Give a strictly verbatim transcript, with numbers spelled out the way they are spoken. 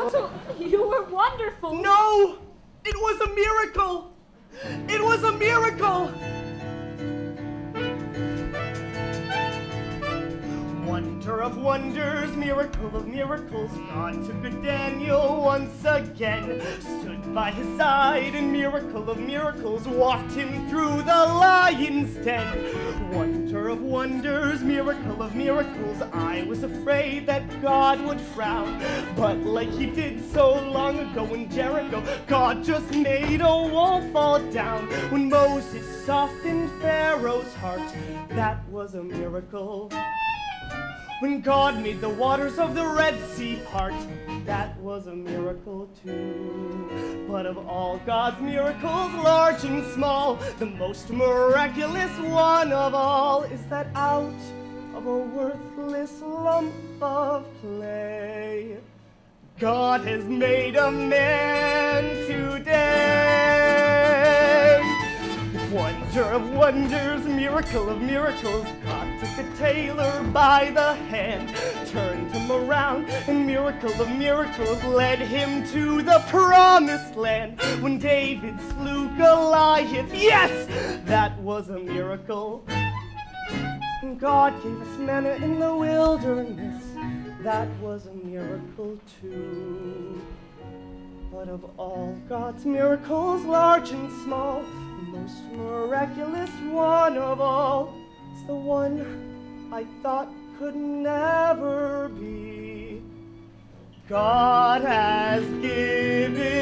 Otto, you were wonderful. No! It was a miracle! It was a miracle! Wonder of wonders, miracle of miracles, God took good Daniel once again, stood by his side, and miracle of miracles, walked him through the lion's den. Wonder of wonders, miracle of miracles, I was afraid that God would frown, but like he did so long ago in Jericho, God just made a wall fall down. When Moses softened Pharaoh's heart, that was a miracle. When God made the waters of the Red Sea part, that was a miracle too. But of all God's miracles, large and small, the most miraculous one of all is that out of a worthless lump of clay, God has made a man today. Wonder of wonders, miracle of miracles, God took the tailor by the hand, turned him around, and miracle of miracles led him to the promised land. When David slew Goliath, yes, that was a miracle. And God gave us manna in the wilderness, that was a miracle too. But of all God's miracles, large and small, the most miraculous one of all is the one I thought could never be. God has given